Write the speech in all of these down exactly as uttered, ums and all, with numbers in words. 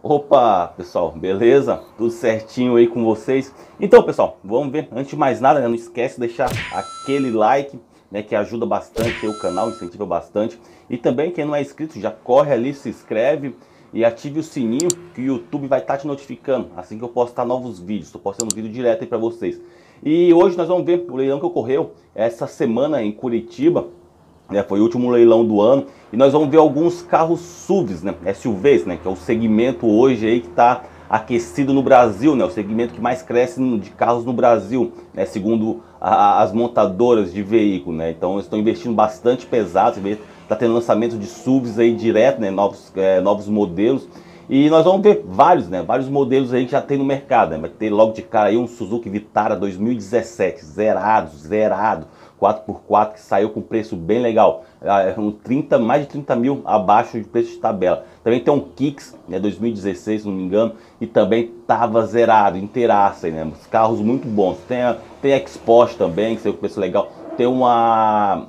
Opa, pessoal, beleza? Tudo certinho aí com vocês? Então, pessoal, vamos ver. Antes de mais nada, né, não esquece de deixar aquele like, né, que ajuda bastante aí o canal, incentiva bastante. E também, quem não é inscrito, já corre ali, se inscreve e ative o sininho que o YouTube vai estar te notificando assim que eu postar novos vídeos. Estou postando vídeo direto aí para vocês. E hoje nós vamos ver o leilão que ocorreu essa semana em Curitiba. É, foi o último leilão do ano e nós vamos ver alguns carros S U Vs, né, S U Vs, né, que é o segmento hoje aí que está aquecido no Brasil, né, o segmento que mais cresce de carros no Brasil, né, segundo a, as montadoras de veículo, né. Então eles estão investindo bastante pesado, você vê, tá tendo lançamento de S U Vs aí direto, né, novos, é, novos modelos. E nós vamos ver vários, né, vários modelos aí que já tem no mercado, né. Vai ter logo de cara aí um Suzuki Vitara dois mil e dezessete, zerado, zerado. quatro por quatro que saiu com preço bem legal, um trinta, mais de trinta mil abaixo de preço de tabela. Também tem um Kicks, né, dois mil e dezesseis, se não me engano, e também tava zerado, inteiraça, né, carros muito bons. Tem a, tem a X-Porsche também, que saiu com preço legal. Tem uma,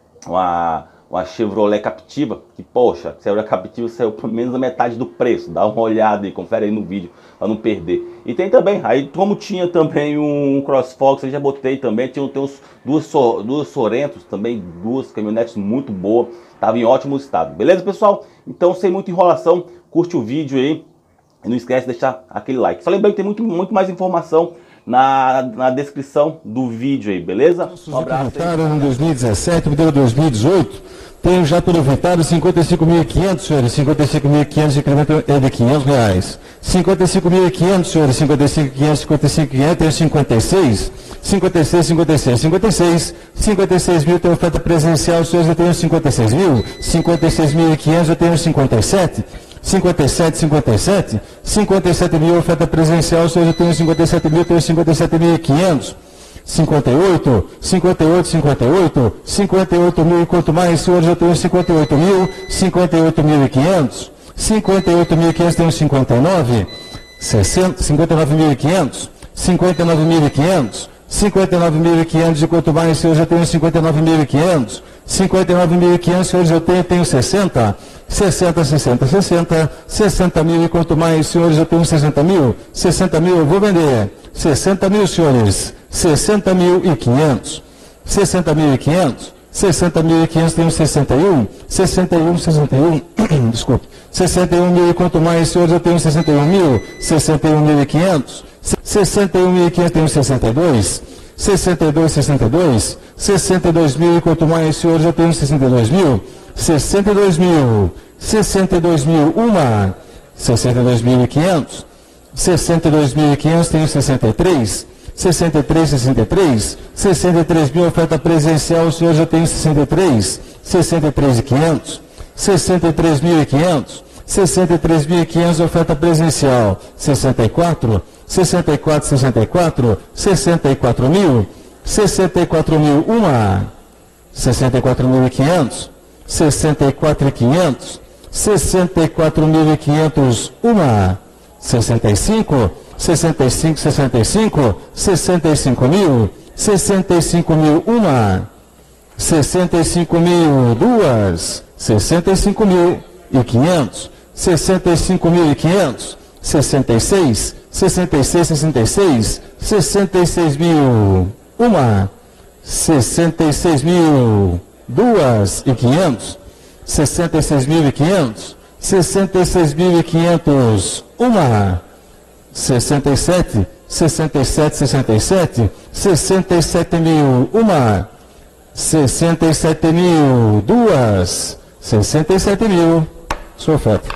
uma, uma Chevrolet Captiva, que poxa, a Chevrolet Captiva saiu por menos da metade do preço. Dá uma olhada aí, confere aí no vídeo para não perder. E tem também, aí como tinha também um CrossFox, eu já botei também, tinha, tem uns, duas, duas Sorentos também, duas caminhonetes muito boas, tava em ótimo estado. Beleza, pessoal? Então, sem muita enrolação, curte o vídeo aí e não esquece de deixar aquele like. Só lembrando que tem muito, muito mais informação na, na descrição do vídeo aí, beleza? Um abraço. Vitara no dois mil e dezessete, modelo dois mil e dezoito. Tenho já pelo Vitara cinquenta e cinco mil e quinhentos, senhores, cinquenta e cinco mil e quinhentos, incremento é de quinhentos reais. cinquenta e cinco mil e quinhentos, senhores, cinquenta e cinco mil e quinhentos, cinquenta e cinco mil e quinhentos, tenho cinquenta e seis, cinquenta e seis, cinquenta e seis, cinquenta e seis, cinquenta e seis mil, tenho oferta presencial, senhores, eu tenho cinquenta e seis mil, cinquenta e seis mil e quinhentos, eu tenho cinquenta e sete, cinquenta e sete, cinquenta e sete, cinquenta e sete mil, oferta presencial, senhores, eu tenho cinquenta e sete mil, tenho cinquenta e sete mil e quinhentos. cinquenta e oito, cinquenta e oito, cinquenta e oito, cinquenta e oito mil, e quanto mais, senhores, eu tenho cinquenta e oito mil, cinquenta e oito mil e quinhentos, cinquenta e oito mil e quinhentos, tenho cinquenta e nove, sessenta, cinquenta e nove mil e quinhentos, cinquenta e nove mil e quinhentos, cinquenta e nove mil e quinhentos, e quanto mais, senhores, eu tenho cinquenta e nove mil e quinhentos, cinquenta e nove mil e quinhentos, senhores, eu tenho, tenho sessenta, sessenta, sessenta, sessenta, sessenta mil, e quanto mais, senhores, eu tenho sessenta mil, sessenta mil, eu vou vender, sessenta mil, senhores, sessenta mil e quinhentos, sessenta mil e quinhentos, sessenta mil e quinhentos, tenho sessenta e um, sessenta e um, sessenta e um, desculpe, sessenta e um mil, e quanto mais, senhores, eu tenho sessenta e um mil, sessenta e um mil e quinhentos, sessenta e um mil e quinhentos, tenho sessenta e dois, sessenta e dois, sessenta e dois, sessenta e dois mil, e quanto mais, senhores, eu tenho sessenta e dois mil, sessenta e dois mil, sessenta e dois mil, uma, sessenta e dois mil e quinhentos, sessenta e dois mil e quinhentos, tenho sessenta e três, sessenta e três, sessenta e três, sessenta e três mil, oferta presencial, o senhor já tem sessenta e três, sessenta e três mil e quinhentos, sessenta e três mil e quinhentos, sessenta e três mil e quinhentos, oferta presencial, sessenta e quatro, sessenta e quatro, sessenta e quatro, sessenta e quatro mil, sessenta e quatro mil, uma, sessenta e quatro mil e quinhentos, sessenta e quatro mil e quinhentos, sessenta e quatro mil e quinhentos, uma, sessenta e cinco, sessenta e cinco, sessenta e cinco, sessenta e cinco mil, sessenta e cinco mil, uma, sessenta e cinco mil, duas, sessenta e cinco mil e quinhentos, sessenta e cinco mil e quinhentos, sessenta e seis, sessenta e seis, sessenta e seis, sessenta e seis mil, uma, sessenta e seis mil, duas e quinhentos, sessenta e seis mil e quinhentos, sessenta e seis mil e quinhentos, uma, sessenta e sete, sessenta e sete, sessenta e sete, sessenta e sete mil, uma, sessenta e sete mil, duas, sessenta e sete mil, sua oferta.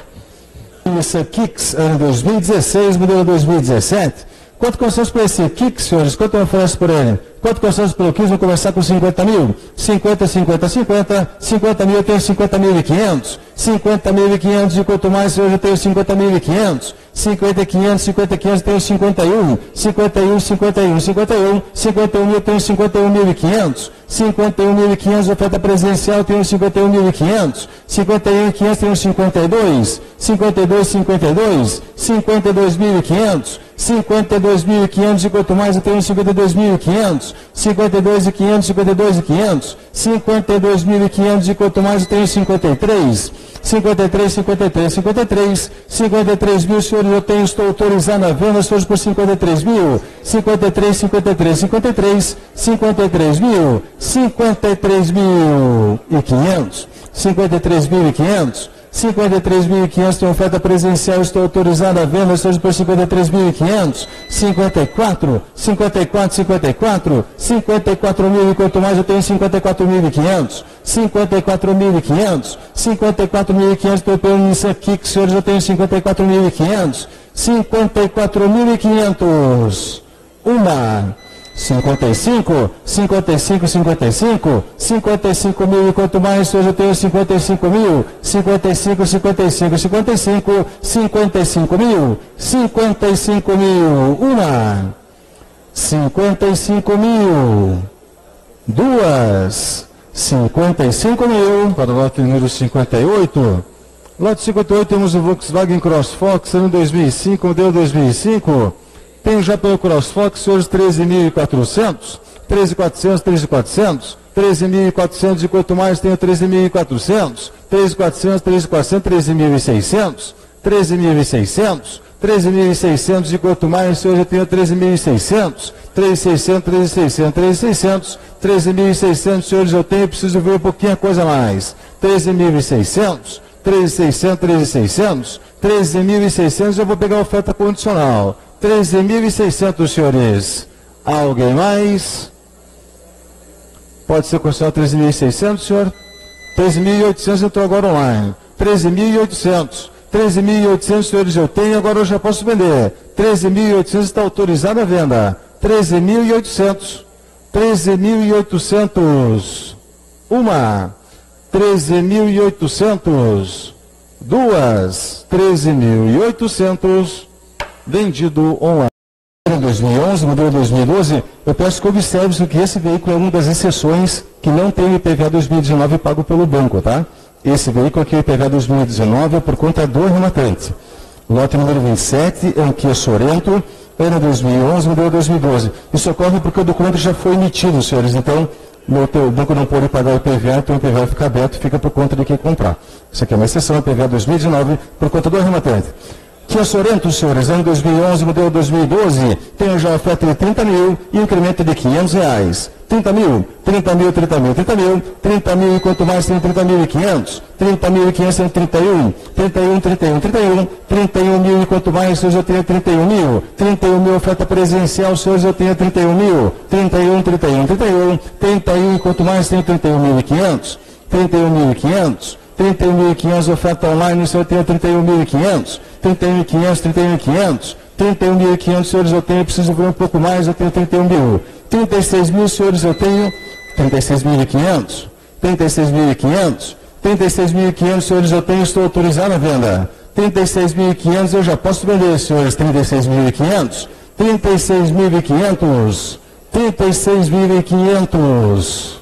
Esse Kicks, ano dois mil e dezesseis, modelo dois mil e dezessete. Quanto consome por esse Kicks, senhores? Quanto eu ofereço por ele? Quanto consome pelo Kicks? Vou começar com cinquenta mil. cinquenta, cinquenta, cinquenta. cinquenta mil, eu tenho cinquenta mil e quinhentos. cinquenta mil e quinhentos, e quanto mais, senhores, eu tenho cinquenta mil e quinhentos. cinquenta e quinhentos, cinquenta e quinhentos, eu tenho cinquenta e um. cinquenta e um, cinquenta e um, cinquenta e um. cinquenta e um mil, eu tenho cinquenta e um mil e quinhentos. cinquenta e um mil e quinhentos, oferta presencial, tenho cinquenta e um mil e quinhentos. cinquenta e um mil e quinhentos, tenho cinquenta e dois. cinquenta e dois, cinquenta e dois. cinquenta e dois mil e quinhentos. cinquenta e dois mil e quinhentos e quanto mais eu tenho cinquenta e dois mil e quinhentos, cinquenta e dois mil e quinhentos, cinquenta e dois mil e quinhentos, cinquenta e dois mil e quinhentos e quanto mais eu tenho cinquenta e três, cinquenta e três, cinquenta e três, cinquenta e três, cinquenta e três mil, senhores, eu tenho, estou autorizado a venda, senhores, por cinquenta e três mil, cinquenta e três, cinquenta e três, cinquenta e três, cinquenta e três mil, cinquenta e três mil e quinhentos, cinquenta e três mil e quinhentos, cinquenta e três mil e quinhentos, tem oferta presencial, estou autorizado a venda, senhores, por cinquenta e três mil e quinhentos, cinquenta e quatro, cinquenta e quatro, cinquenta e quatro, cinquenta e quatro mil e quanto mais eu tenho cinquenta e quatro mil e quinhentos, cinquenta e quatro mil e quinhentos, cinquenta e quatro mil e quinhentos, estou pelo isso aqui, que senhores, eu tenho cinquenta e quatro mil e quinhentos, cinquenta e quatro mil e quinhentos, uma, cinquenta e cinco, cinquenta e cinco, cinquenta e cinco, cinquenta e cinco mil e quanto mais, hoje eu tenho cinquenta e cinco mil, cinquenta e cinco, cinquenta e cinco, cinquenta e cinco, cinquenta e cinco mil, cinquenta e cinco mil, uma, cinquenta e cinco mil, duas, cinquenta e cinco mil, para o lote número cinquenta e oito, lote cinquenta e oito temos o Volkswagen CrossFox, ano dois mil e cinco, modelo dois mil e cinco, tenho já pelo CrossFox, senhores, treze mil e quatrocentos, treze mil e quatrocentos, treze mil e quatrocentos, treze mil e quatrocentos e quanto mais tenho treze mil e quatrocentos, treze mil e quatrocentos, treze mil e quatrocentos, treze mil e seiscentos, treze mil e seiscentos, treze mil e seiscentos e quanto mais, senhores, eu tenho treze mil e seiscentos, treze mil e seiscentos, treze mil e seiscentos, treze mil e seiscentos, treze mil e seiscentos, senhores, eu tenho, preciso ver um pouquinho a coisa mais, treze mil e seiscentos, treze mil e seiscentos, treze mil e seiscentos, treze mil e seiscentos, eu vou pegar a oferta condicional, treze mil e seiscentos, senhores. Alguém mais? Pode ser condicional treze mil e seiscentos, senhor? treze mil e oitocentos entrou agora online. treze mil e oitocentos. treze mil e oitocentos, senhores, eu tenho, agora eu já posso vender. treze mil e oitocentos está autorizada a venda. treze mil e oitocentos. treze mil e oitocentos. Uma. treze mil e oitocentos. Duas. treze mil e oitocentos. Vendido online. dois mil e onze, modelo dois mil e doze, eu peço que observe que esse veículo é uma das exceções que não tem o I P V A dois mil e dezenove pago pelo banco, tá? Esse veículo aqui, o I P V A dois mil e dezenove, é por conta do rematante. Lote número vinte e sete, é um Kia Sorento, ano dois mil e onze, modelo dois mil e doze. Isso ocorre porque o documento já foi emitido, senhores, então o banco não pode pagar o I P V A, então o I P V A fica aberto, fica por conta de quem comprar. Isso aqui é uma exceção, I P V A dois mil e dezenove, por conta do rematante. Kia Sorento, senhores, ano dois mil e onze, modelo dois mil e doze, tem já oferta de trinta mil e incremento de quinhentos reais. trinta mil, trinta mil, trinta mil, trinta mil, trinta mil e quanto mais tem trinta mil e quinhentos, trinta mil e quinhentos tem trinta e um, trinta e um, trinta e um, trinta e um, trinta e um mil e quanto mais, senhores, eu tenho trinta e um mil, trinta e um mil oferta presencial, senhores, eu tenho trinta e um mil, trinta e um, trinta e um, trinta e um, trinta e um e quanto mais tem trinta e um mil e quinhentos, trinta e um mil e quinhentos, trinta e um mil e quinhentos oferta online, senhor, eu tenho trinta e um mil e quinhentos, trinta e um mil e quinhentos, trinta e um mil e quinhentos, trinta e um mil e quinhentos, senhores, eu tenho, preciso ver um pouco mais, eu tenho trinta e um mil, trinta e seis mil, senhores, eu tenho trinta e seis mil e quinhentos, trinta e seis mil e quinhentos, trinta e seis mil e quinhentos, senhores, eu tenho, estou autorizado a venda, trinta e seis mil e quinhentos, eu já posso vender, senhores, trinta e seis mil e quinhentos, trinta e seis mil e quinhentos, trinta e seis mil e quinhentos,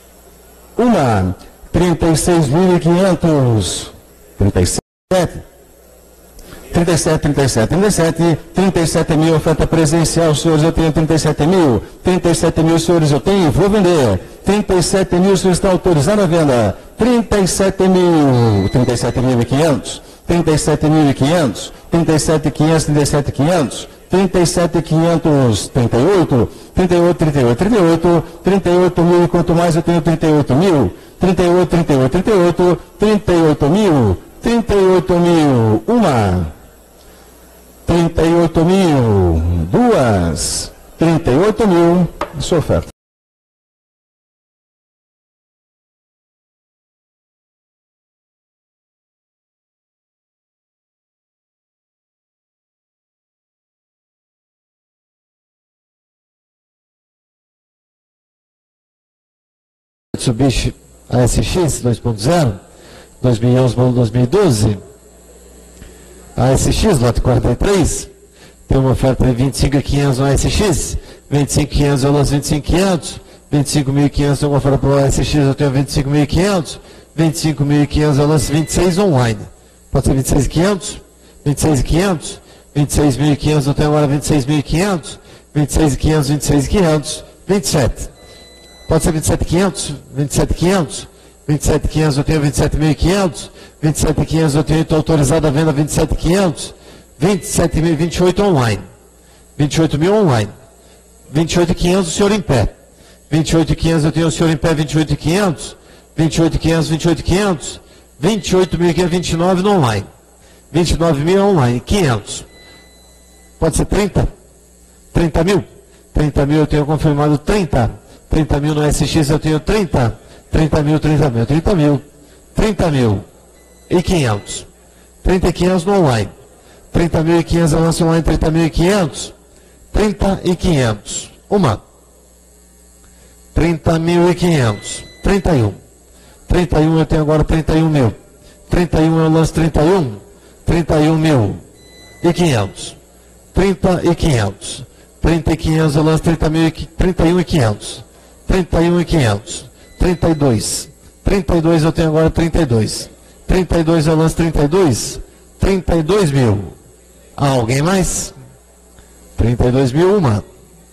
uma, trinta e seis mil e quinhentos, trinta e sete, trinta e sete, trinta e sete, trinta e sete, trinta e sete mil, oferta presencial, senhores, eu tenho trinta e sete mil, trinta e sete mil, senhores, eu tenho, vou vender, trinta e sete mil, senhores, está autorizado a venda, trinta e sete mil, trinta e sete mil e quinhentos, trinta e sete mil e quinhentos, trinta e sete mil e quinhentos, trinta e sete mil e quinhentos, trinta e sete mil e quinhentos, trinta e oito, trinta e oito, trinta e oito, trinta e oito, trinta e oito mil, e quanto mais eu tenho trinta e oito mil, trinta e oito, trinta e oito, trinta e oito, trinta e oito mil, trinta e oito mil, uma, trinta e oito mil, duas, trinta e oito mil, sua oferta. Mitsubishi A S X dois ponto zero, dois mil e onze, modelo dois mil e doze. A S X, lote quarenta e três, tem uma oferta de vinte e cinco mil e quinhentos no A S X, vinte e cinco mil e quinhentos eu lanço vinte e cinco mil e quinhentos, vinte e cinco mil e quinhentos tem uma oferta para o A S X, eu tenho vinte e cinco mil e quinhentos, vinte e cinco mil e quinhentos eu lanço vinte e seis online. Pode ser vinte e seis mil e quinhentos, vinte e seis mil e quinhentos, vinte e seis mil e quinhentos, eu tenho agora vinte e seis mil e quinhentos, vinte e seis mil e quinhentos, vinte e seis mil e quinhentos, vinte e sete. Pode ser vinte e sete mil e quinhentos, vinte e sete mil e quinhentos, vinte e sete mil e quinhentos, eu tenho vinte e sete mil e quinhentos, vinte e sete mil e quinhentos, eu tenho, estou autorizado a venda vinte e sete mil e quinhentos, vinte e sete mil, vinte e oito online, vinte e oito mil online, vinte e oito mil e quinhentos, o senhor em pé, vinte e oito mil e quinhentos, eu tenho o senhor em pé, vinte e oito mil e quinhentos, vinte e oito mil e quinhentos, vinte e oito mil e quinhentos, vinte e oito mil e quinhentos, vinte e nove no online, vinte e nove mil online, quinhentos, pode ser trinta, trinta mil, trinta mil eu tenho confirmado trinta, trinta mil no S X eu tenho trinta, trinta mil, trinta mil, trinta mil, trinta mil e quinhentos, trinta e quinhentos no online, trinta mil e quinhentos eu lanço online, trinta mil e quinhentos, trinta e quinhentos, uma, trinta mil e quinhentos, trinta e um, trinta e um eu tenho agora trinta e um mil, trinta e um eu lanço trinta e um, trinta e um mil e quinhentos, trinta e quinhentos, trinta e quinhentos eu lanço trinta mil, trinta e um e quinhentos, trinta e um e quinhentos, trinta e dois, trinta e dois eu tenho agora trinta e dois, trinta e dois eu lanço trinta e dois, trinta e dois mil, alguém mais? trinta e dois mil uma,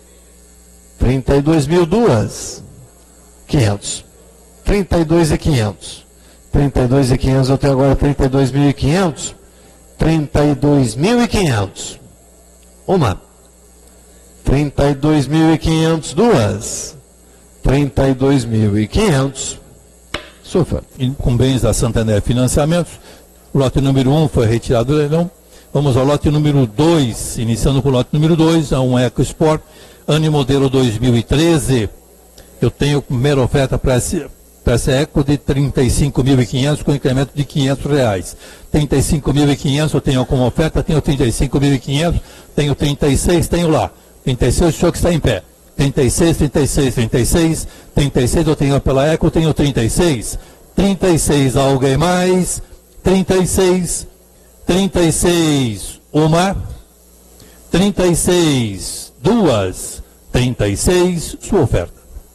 trinta e dois mil duas, quinhentos, trinta e dois e quinhentos, trinta e dois e quinhentos eu tenho agora trinta e dois mil e quinhentos, trinta e dois mil e quinhentos, uma, trinta e dois mil e quinhentos duas, trinta e dois mil e quinhentos, Sufa. Com bens da Santander Financiamentos, o lote número um foi retirado do leilão. Vamos ao lote número dois, iniciando com o lote número dois, é um EcoSport, ano e modelo dois mil e treze. Eu tenho primeira oferta para essa, para essa Eco de trinta e cinco mil e quinhentos com incremento de quinhentos reais. trinta e cinco mil e quinhentos eu tenho como oferta, tenho trinta e cinco mil e quinhentos, tenho trinta e seis, tenho lá. trinta e seis, o senhor que está em pé. trinta e seis, trinta e seis, trinta e seis, trinta e seis eu tenho pela Eco, tenho trinta e seis. trinta e seis, alguém mais? trinta e seis, trinta e seis, uma, trinta e seis, duas, trinta e seis, sua oferta.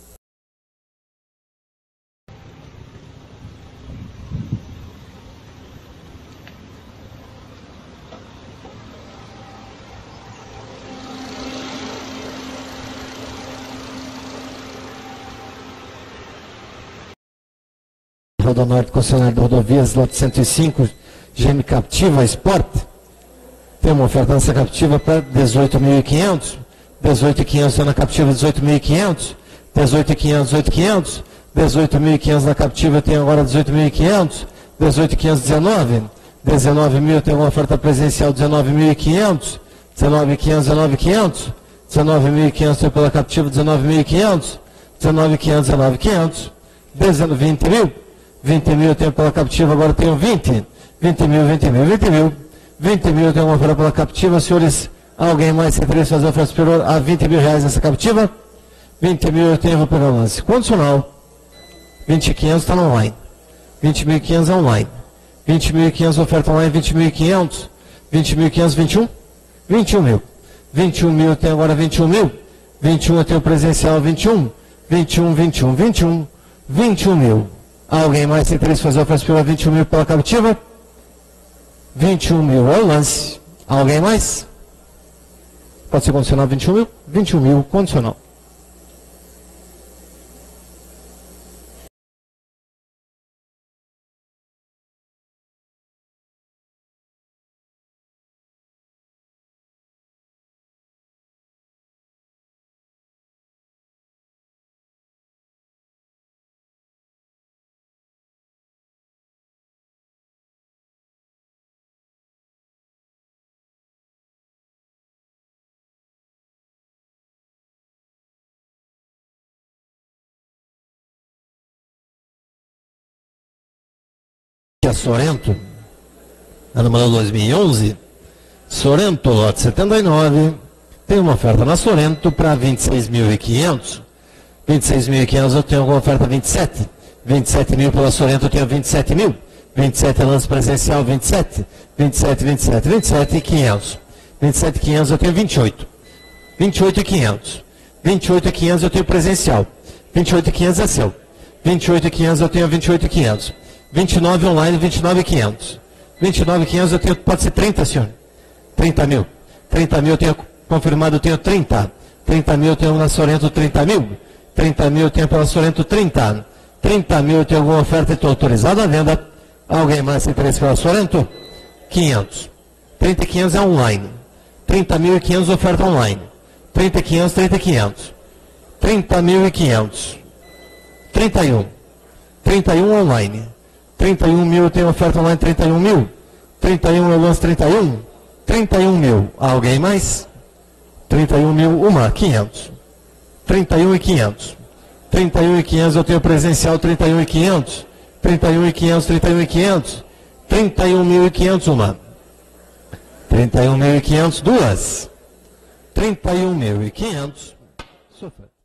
Rodonorte, concessionário de rodovias, lote cento e cinco, G M Captiva Sport. Tem uma oferta nessa Captiva para dezoito mil e quinhentos, dezoito mil e quinhentos na Captiva, dezoito mil e quinhentos, dezoito mil e quinhentos, dezoito mil e quinhentos, dezoito mil e quinhentos na Captiva, eu tenho agora dezoito mil e quinhentos, dezoito mil e quinhentos, dezenove, dezenove mil, eu tenho uma oferta presencial, dezenove mil e quinhentos, dezenove mil e quinhentos, dezenove mil e quinhentos, dezenove mil e quinhentos, eu pela Captiva, dezenove mil e quinhentos, dezenove mil e quinhentos, dezenove mil e quinhentos, vinte mil, vinte mil eu tenho pela Captiva, agora eu tenho vinte, vinte mil, vinte mil, vinte mil, vinte mil eu tenho uma oferta pela Captiva, senhores, alguém mais se interessa fazer oferta superior a vinte mil reais nessa Captiva? vinte mil eu tenho, vou pegar o lance condicional, vinte mil e quinhentos está no online, vinte mil e quinhentos online, vinte mil e quinhentos oferta online, vinte mil e quinhentos, vinte mil e quinhentos, vinte e um, vinte e um mil, vinte e um mil eu tenho agora vinte e um mil, vinte e um eu tenho presencial vinte e um, vinte e um, vinte e um, vinte e um, vinte e um mil. Alguém mais tem interesse em fazer oferta superior a vinte e um mil pela Captiva? vinte e um mil é o lance. Alguém mais? Pode ser condicional vinte e um mil? vinte e um mil condicional. A Sorento, ano modelo dois mil e onze, Sorento, lote setenta e nove, tem uma oferta na Sorento para vinte e seis mil e quinhentos, vinte e seis mil e quinhentos eu tenho alguma oferta vinte e sete, vinte e sete mil pela Sorento eu tenho vinte e sete mil, vinte e sete lance presencial vinte e sete, vinte e sete, vinte e sete, vinte e sete e quinhentos, vinte e sete e quinhentos eu tenho vinte e oito, vinte e oito e quinhentos, vinte e oito e quinhentos eu tenho presencial, vinte e oito e quinhentos é seu, vinte e oito e quinhentos eu tenho vinte e oito e quinhentos, vinte e nove online, vinte e nove mil e quinhentos. vinte e nove mil e quinhentos eu tenho, pode ser trinta, senhor. trinta mil. trinta mil eu tenho confirmado, eu tenho trinta. trinta mil eu tenho na Sorento, trinta mil. trinta mil eu tenho pela Sorento, trinta. trinta mil eu tenho alguma oferta e estou autorizado à venda. Alguém mais tem interesse pela Sorento? quinhentos. trinta e quinhentos é online. trinta mil e quinhentos oferta online. trinta e quinhentos, trinta e quinhentos. trinta mil e quinhentos. trinta e um. trinta e um online. trinta e um mil eu tenho oferta online, trinta e um mil. trinta e um eu lanço trinta e um. trinta e um mil. Alguém mais? trinta e um mil, uma, quinhentos. trinta e um e quinhentos. trinta e um e quinhentos eu tenho presencial, trinta e um e quinhentos. trinta e um e quinhentos, trinta e um e quinhentos. trinta e um mil e quinhentos, uma. trinta e um mil e quinhentos, duas. trinta e um mil e quinhentos. Sofra.